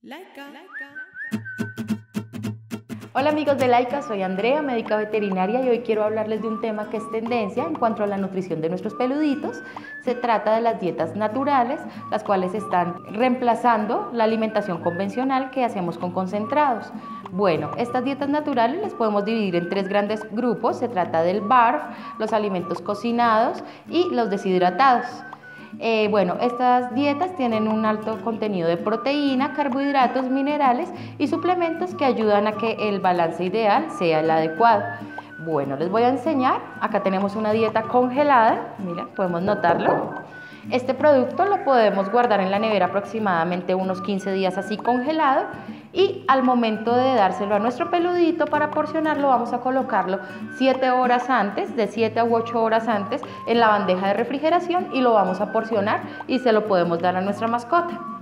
Hola amigos de Laika, soy Andrea, médica veterinaria, y hoy quiero hablarles de un tema que es tendencia en cuanto a la nutrición de nuestros peluditos. Se trata de las dietas naturales, las cuales están reemplazando la alimentación convencional que hacemos con concentrados. Bueno, estas dietas naturales las podemos dividir en tres grandes grupos. Se trata del BARF, los alimentos cocinados y los deshidratados. Estas dietas tienen un alto contenido de proteína, carbohidratos, minerales y suplementos que ayudan a que el balance ideal sea el adecuado. Bueno, les voy a enseñar. Acá tenemos una dieta congelada, miren, podemos notarlo. Este producto lo podemos guardar en la nevera aproximadamente unos 15 días así congelado, y al momento de dárselo a nuestro peludito para porcionarlo vamos a colocarlo 7 horas antes, de 7 a 8 horas antes, en la bandeja de refrigeración, y lo vamos a porcionar y se lo podemos dar a nuestra mascota.